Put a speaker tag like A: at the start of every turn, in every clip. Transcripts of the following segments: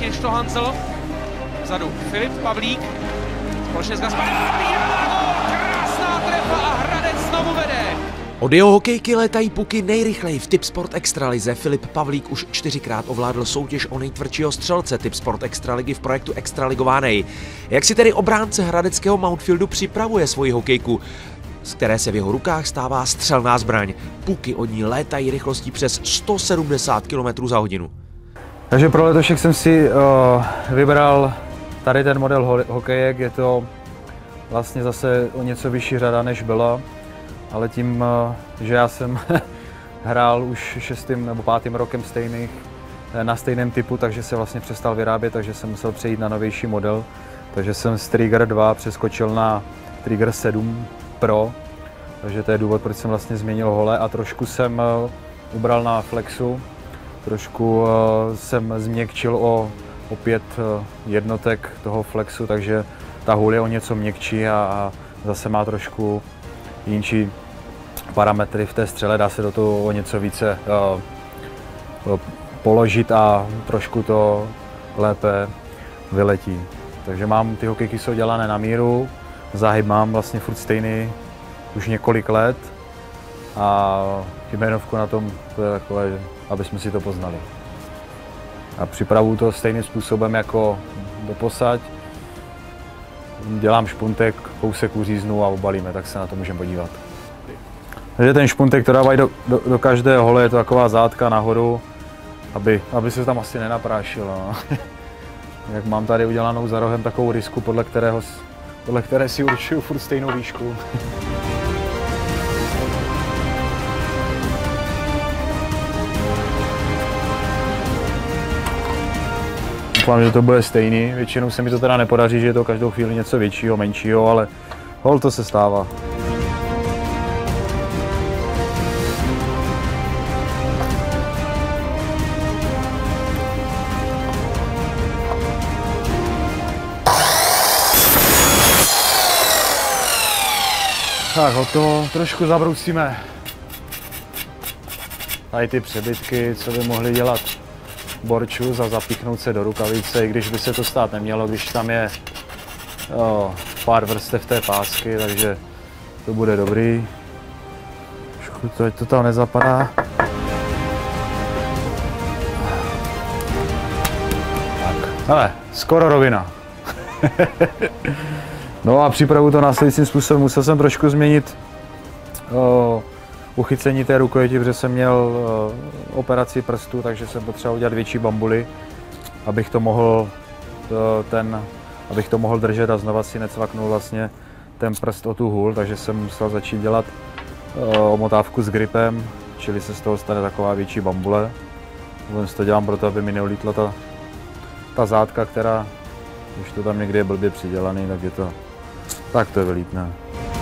A: Něšto Hanzel. Vzadu Filip Pavlík. Společně s Gasparem. Krásná trefa a Hradec znovu vede.
B: Od jeho hokejky létají puky nejrychleji v Tipsport Extralize. Filip Pavlík už 4krát ovládl soutěž o nejtvrdšího střelce Tipsport Extraligy v projektu Extraligovanej. Jak si tedy obránce hradeckého Mountfieldu připravuje svoji hokejku, z které se v jeho rukách stává střelná zbraň. Puky od ní létají rychlostí přes 170 km za hodinu.
C: Takže pro letošek jsem si vybral tady ten model hokejek. Je to vlastně zase o něco vyšší řada, než byla. Ale tím, že já jsem hrál už 6. nebo 5. rokem na stejném typu, takže se vlastně přestal vyrábět, takže jsem musel přejít na novější model. Takže jsem z Trigger 2 přeskočil na Trigger 7 Pro, takže to je důvod, proč jsem vlastně změnil hole a trošku jsem ubral na flexu, trošku jsem změkčil o 5 jednotek toho flexu, takže ta hůl je o něco měkčí a zase má trošku jinší parametry v té střele, dá se do toho o něco více položit a trošku to lépe vyletí. Takže mám ty hokejky jsou dělané na míru, záhyb mám vlastně furt stejný už několik let a jmenovku na tom to je takové, aby jsme si to poznali. A připravuju to stejným způsobem jako doposať. Dělám špuntek, kousek uříznu a obalíme, tak se na to můžeme podívat. Takže ten špuntek, to dávají do každé hole, je to taková zátka nahoru, aby se tam asi nenaprášilo. No. Jak mám tady udělanou za rohem takovou rysku, podle které si určuju furt stejnou výšku. Doufám, že to bude stejný. Většinou se mi to teda nepodaří, že je to každou chvíli něco většího, menšího, ale hol to se stává. Tak, hotovo, trošku zabrousíme tady ty přebytky, co by mohly dělat borčus a zapíchnout se do rukavice, i když by se to stát nemělo, když tam je pár vrstev té pásky, takže to bude dobrý. Trošku to, ať to tam nezapadá. Tak, hele, skoro rovina. No a připravu to následujícím způsobem. Musel jsem trošku změnit uchycení té rukojeti, protože jsem měl operaci prstu, takže jsem potřeboval udělat větší bambuly, abych to mohl držet a znova si necvaknul vlastně ten prst o tu hůl, takže jsem musel začít dělat omotávku s gripem, čili se z toho stane taková větší bambule. Vůbec to dělám proto, aby mi neulítla ta zátka, která, když to tam někde je blbě přidělaný, tak je to, tak to je vylítne.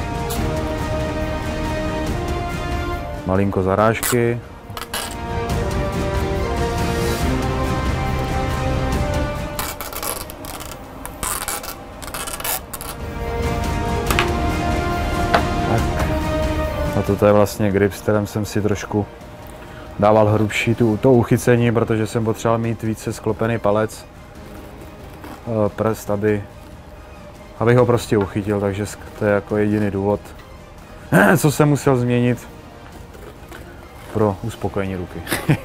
C: Malinko zarážky. A toto je vlastně grip, s kterým jsem si trošku dával hrubší to uchycení, protože jsem potřeboval mít více sklopený palec, prst, abych ho prostě uchytil, takže to je jako jediný důvod, co jsem musel změnit pro uspokojení ruky.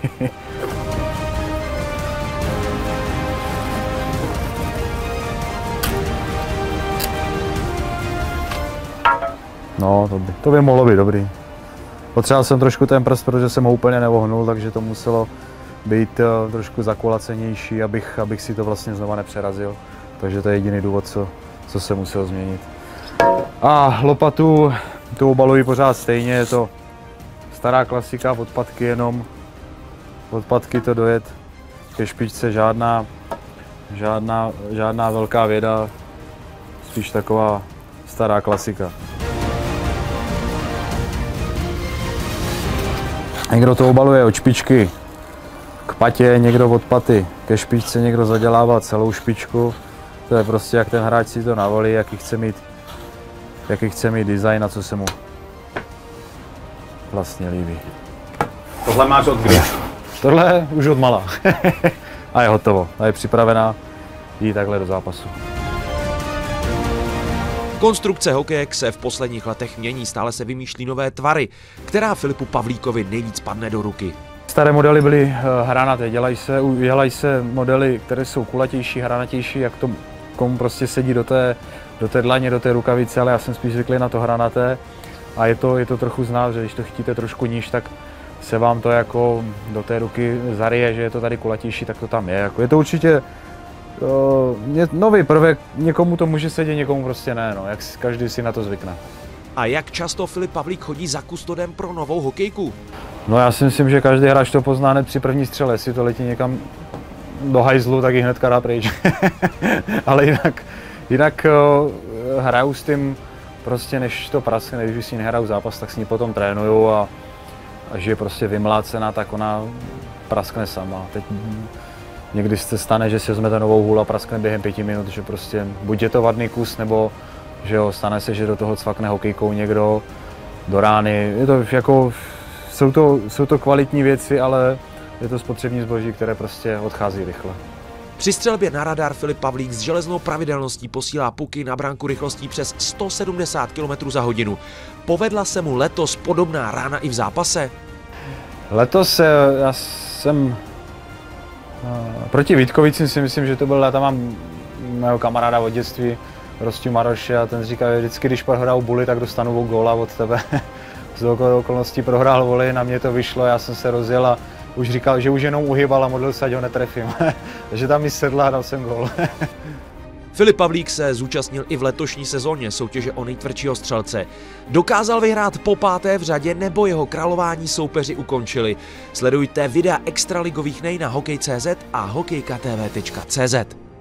C: No, to by mohlo být dobrý. Potřeboval jsem trošku ten prst, protože jsem ho úplně nevohnul, takže to muselo být trošku zakulacenější, abych si to vlastně znova nepřerazil. Takže to je jediný důvod, co jsem musel změnit. A lopatu tu obaluji pořád stejně, je to stará klasika, odpadky jenom. Odpadky to dojet ke špičce, žádná velká věda, spíš taková stará klasika. Někdo to obaluje od špičky k patě, někdo od paty ke špičce, někdo zadělává celou špičku. To je prostě, jak ten hráč si to navolí, jaký chce mít design a co se mu vlastně líbí.
D: Tohle máš od kdy?
C: Tohle už od mala. a je hotovo. A je připravená jít takhle do zápasu.
B: Konstrukce hokejek se v posledních letech mění, stále se vymýšlí nové tvary, která Filipu Pavlíkovi nejvíc padne do ruky.
C: Staré modely byly hranaté, dělají se modely, které jsou kulatější, hranatější, jak to komu prostě sedí do té dlaně, do té rukavice, ale já jsem spíš zvyklý na to hranaté a je to trochu znát, že když to chytíte trošku níž, tak se vám to jako do té ruky zaryje, že je to tady kulatější, tak to tam je. Jako je to určitě nový prvek, někomu to může sedět, někomu prostě ne, no, jak každý si na to zvykne.
B: A jak často Filip Pavlík chodí za kustodem pro novou hokejku?
C: No já si myslím, že každý hráč to pozná hned při první střele, jestli to letí někam do hajzlu, tak ji hnedka dá pryč. Ale jinak hraju s tím prostě, než to praskne, když si nehraju zápas, tak s ní potom trénuju a až je prostě vymlácená, tak ona praskne sama. Teď někdy se stane, že si vezmete novou hůl a praskne během 5 minut, že prostě buď je to vadný kus, nebo že jo, stane se, že do toho cvakne hokejkou někdo do rány. Je to jako, jsou to kvalitní věci, ale je to spotřební zboží, které prostě odchází rychle.
B: Při střelbě na radar Filip Pavlík s železnou pravidelností posílá puky na branku rychlostí přes 170 km za hodinu. Povedla se mu letos podobná rána i v zápase?
C: Letos já jsem proti Vítkovicím si myslím, že to byl, já tam mám mého kamaráda od dětství, Rostiu Maroše, a ten říká, že vždycky, když prohrál buly, tak dostanu góla od tebe. Z okolností prohrál voly, na mě to vyšlo, já jsem se rozjel a už říkal, že už jenom uhýbal a modlil se, ať ho netrefím. Takže tam mi sedla a dal jsem gól.
B: Filip Pavlík se zúčastnil i v letošní sezóně soutěže o nejtvrdšího střelce. Dokázal vyhrát po 5. v řadě, nebo jeho králování soupeři ukončili. Sledujte videa extraligových nej na hokej.cz a hokejkatv.cz.